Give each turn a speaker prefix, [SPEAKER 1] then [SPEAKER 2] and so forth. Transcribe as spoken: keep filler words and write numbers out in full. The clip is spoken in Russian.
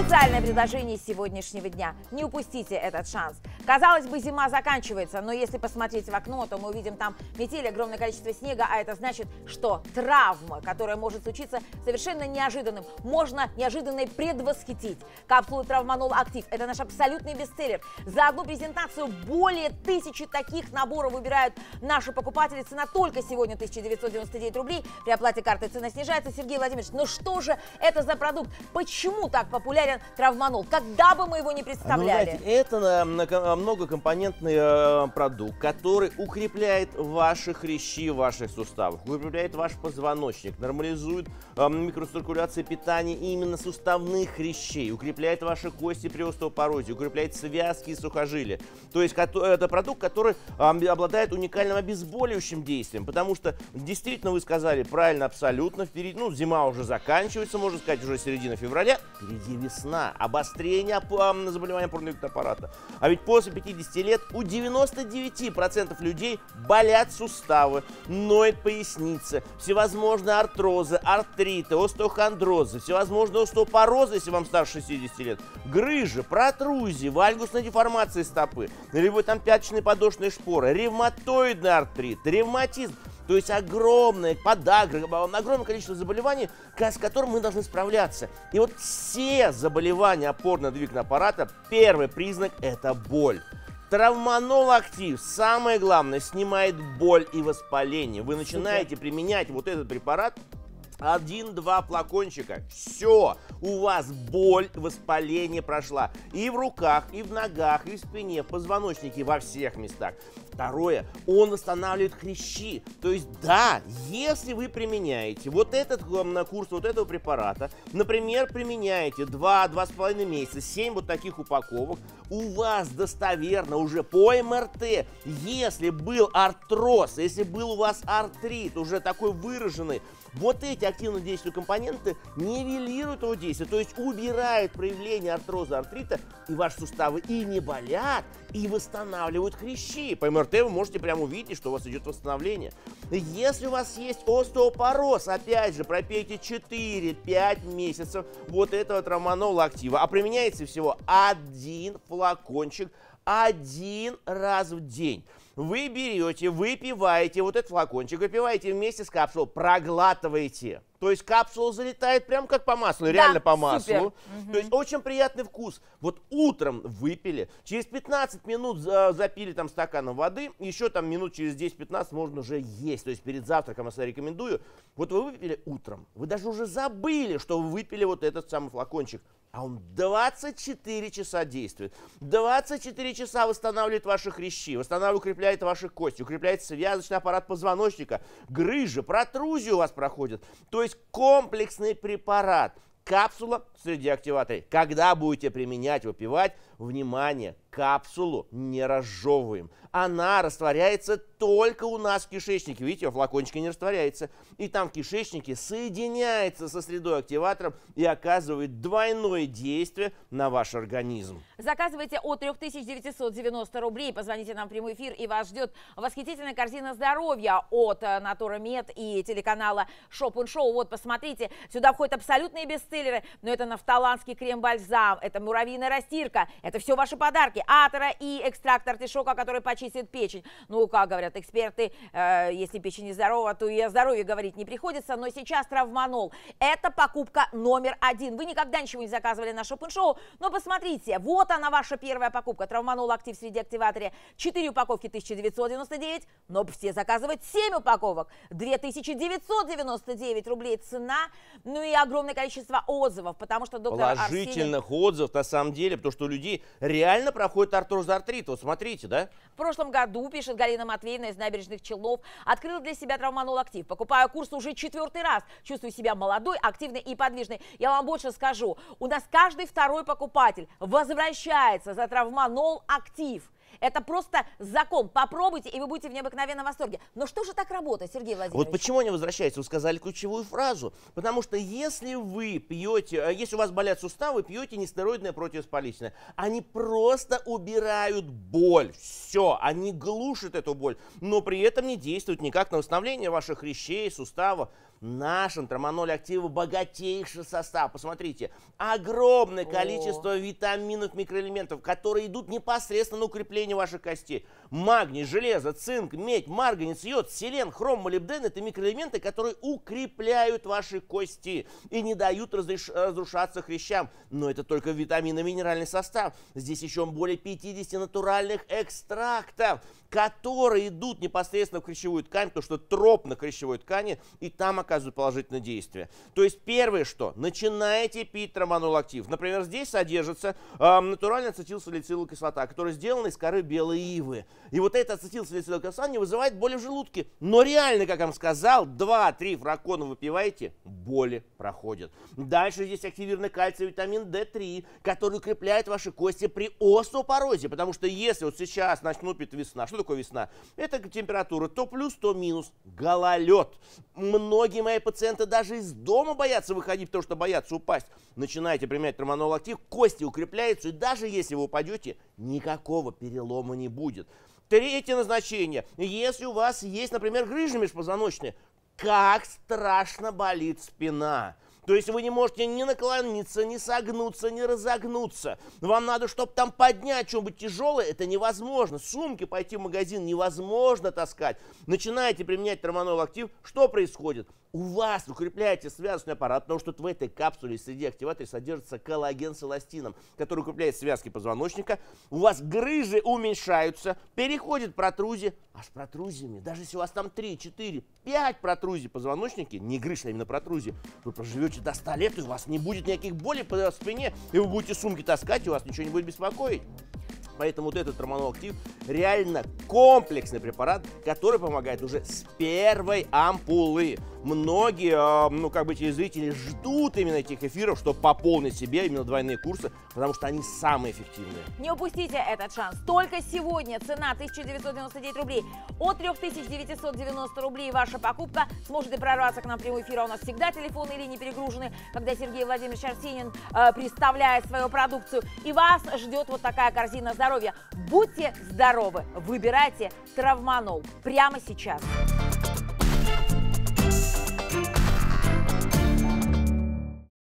[SPEAKER 1] Специальное предложение сегодняшнего дня. Не упустите этот шанс. Казалось бы, зима заканчивается, но если посмотреть в окно, то мы увидим там метель, огромное количество снега, а это значит, что травма, которая может случиться совершенно неожиданным, можно неожиданно предвосхитить. Капсулы Травманол Актив – это наш абсолютный бестселлер. За одну презентацию более тысячи таких наборов выбирают наши покупатели. Цена только сегодня тысяча девятьсот девяносто девять рублей. При оплате карты цена снижается. Сергей Владимирович, ну что же это за продукт? Почему так популярен Травманол? Когда бы мы его не представляли?
[SPEAKER 2] Ну, знаете, это многокомпонентный э, продукт, который укрепляет ваши хрящи в ваших суставах, укрепляет ваш позвоночник, нормализует э, микроциркуляцию питания именно суставных хрящей, укрепляет ваши кости при остеопорозе, укрепляет связки и сухожилия. То есть это продукт, который э, обладает уникальным обезболивающим действием, потому что, действительно, вы сказали правильно, абсолютно, впереди, ну, зима уже заканчивается, можно сказать, уже середина февраля, впереди весна, обострение э, заболевания опорно-двигательного аппарата. А ведь после пятидесяти лет у девяноста девяти процентов людей болят суставы, ноет поясница, всевозможные артрозы, артриты, остеохондрозы, всевозможные остеопорозы, если вам старше шестидесяти лет, грыжи, протрузии, вальгусная деформация стопы, либо там пяточные подошвные шпоры, ревматоидный артрит, ревматизм. То есть огромное подагра, огромное количество заболеваний, с которыми мы должны справляться. И вот все заболевания опорно-двигательного аппарата, первый признак – это боль. Травманол Актив, самое главное, снимает боль и воспаление. Вы начинаете применять вот этот препарат, один-два флакончика, все, у вас боль, воспаление прошла и в руках, и в ногах, и в спине, в позвоночнике, во всех местах. Второе, он восстанавливает хрящи. То есть, да, если вы применяете вот этот курс вот этого препарата, например, применяете два-два с половиной месяца, семь вот таких упаковок, у вас достоверно уже по эм эр тэ, если был артроз, если был у вас артрит, уже такой выраженный, вот эти активно действующие компоненты нивелируют его действие, то есть убирают проявление артроза, артрита, и ваши суставы и не болят, и восстанавливают хрящи. По эм эр тэ вы можете прямо увидеть, что у вас идет восстановление. Если у вас есть остеопороз, опять же, пропейте четыре-пять месяцев вот этого Травманола Актива, а применяется всего один флакончик один раз в день. Вы берете, выпиваете вот этот флакончик, выпиваете вместе с капсулой, проглатываете. То есть капсула залетает прям как по маслу, да, реально по маслу.
[SPEAKER 1] Супер.
[SPEAKER 2] То есть очень приятный вкус. Вот утром выпили, через пятнадцать минут запили там стаканом воды, еще там минут через десять-пятнадцать можно уже есть. То есть перед завтраком я рекомендую. Вот вы выпили утром, вы даже уже забыли, что вы выпили вот этот самый флакончик. А он двадцать четыре часа действует. двадцать четыре часа восстанавливает ваши хрящи, восстанавливает, укрепляет ваши кости, укрепляет связочный аппарат позвоночника, грыжи, протрузии у вас проходят. То есть комплексный препарат. Капсула среди активаторов. Когда будете применять, выпивать, внимание, капсулу не разжевываем. Она растворяется только у нас в кишечнике. Видите, в флакончике не растворяется. И там в кишечнике соединяется со средой активатором и оказывает двойное действие на ваш организм.
[SPEAKER 1] Заказывайте от трёх тысяч девятисот девяноста рублей. Позвоните нам в прямой эфир, и вас ждет восхитительная корзина здоровья от Натура Мед и телеканала Шоп энд Шоу. Вот, посмотрите, сюда входят абсолютные бестселлеры. Но это нафталанский крем-бальзам, это муравьиная растирка, это все ваши подарки. Атора и экстракт артишока, который почистит печень. Ну, как говорят эксперты, э, если печень нездорова, то и о здоровье говорить не приходится. Но сейчас Травманол – это покупка номер один. Вы никогда ничего не заказывали на Шоп энд Шоу, но посмотрите, вот она ваша первая покупка. Травманол Актив среди активаторе. четыре упаковки тысяча девятьсот девяносто девять, но все заказывать семь упаковок. две тысячи девятьсот девяносто девять рублей цена, ну и огромное количество отзывов, потому что доктор
[SPEAKER 2] Положительных
[SPEAKER 1] Арсений...
[SPEAKER 2] отзывов на самом деле, потому что у людей реально проходит артроз, артрит. Вот смотрите, да?
[SPEAKER 1] В прошлом году, пишет Галина Матвеевна из Набережных Челнов, открыла для себя Травманол Актив. Покупаю курс уже четвертый раз. Чувствую себя молодой, активной и подвижной. Я вам больше скажу. У нас каждый второй покупатель возвращается за Травманол Актив. Это просто закон. Попробуйте, и вы будете в необыкновенном восторге. Но что же так работает, Сергей Владимирович?
[SPEAKER 2] Вот почему они возвращаются? Вы сказали ключевую фразу. Потому что если вы пьете, если у вас болят суставы, пьете нестероидное противовоспалительное, они просто убирают боль. Все, они глушат эту боль, но при этом не действуют никак на восстановление ваших хрящей, суставов. В нашем Троманоле Актива богатейший состав. Посмотрите, огромное количество
[SPEAKER 1] О.
[SPEAKER 2] витаминов, микроэлементов, которые идут непосредственно на укрепление ваших костей. Магний, железо, цинк, медь, марганец, йод, селен, хром, молибден – это микроэлементы, которые укрепляют ваши кости и не дают разреш... разрушаться хрящам. Но это только витаминно-минеральный состав. Здесь еще более пятидесяти натуральных экстрактов, которые идут непосредственно в хрящевую ткань, потому что троп на хрящевой ткани, и там оказывают положительное действие. То есть первое, что начинаете пить Троманол Актив. Например, здесь содержится э, натуральная ацетилсалициловая кислота, которая сделана из коры белой ивы. И вот эта ацетилсалициловая кислота не вызывает боли в желудке. Но реально, как я вам сказал, два-три флакона выпиваете, боли проходят. Дальше здесь активированный кальций, витамин дэ три, который укрепляет ваши кости при остеопорозе. Потому что если вот сейчас начнут весна, что такое весна? Это температура то плюс, то минус. Гололед. Многие мои пациенты даже из дома боятся выходить, потому что боятся упасть. Начинаете применять Троманол Актив, кости укрепляются, и даже если вы упадете, никакого перелома не будет. Третье назначение. Если у вас есть, например, грыжа межпозвоночная, как страшно болит спина. То есть вы не можете ни наклониться, ни согнуться, ни разогнуться. Вам надо, чтобы там поднять что-нибудь тяжелое, это невозможно. Сумки пойти в магазин невозможно таскать. Начинаете применять Троманол Актив, что происходит? У вас укрепляете связочный аппарат, потому что в этой капсуле среди активаторов содержится коллаген с эластином, который укрепляет связки позвоночника. У вас грыжи уменьшаются, переходит протрузия, а с протрузиями, даже если у вас там три, четыре, пять протрузий в позвоночнике, не грыж, а именно протрузии, вы проживете до ста лет, и у вас не будет никаких болей по спине, и вы будете сумки таскать, и вас ничего не будет беспокоить. Поэтому вот этот Троманол Актив реально комплексный препарат, который помогает уже с первой ампулы. Многие, ну как бы телезрители ждут именно этих эфиров, чтобы пополнить себе именно двойные курсы, потому что они самые эффективные.
[SPEAKER 1] Не упустите этот шанс. Только сегодня цена тысяча девятьсот девяносто девять рублей. От трёх тысяч девятисот девяноста рублей ваша покупка. Сможете прорваться к нам в прямой эфир. А у нас всегда телефонные линии перегружены, когда Сергей Владимирович Арсенин э, представляет свою продукцию. И вас ждет вот такая корзина здоровья. Будьте здоровы. Выбирайте Троманол прямо сейчас.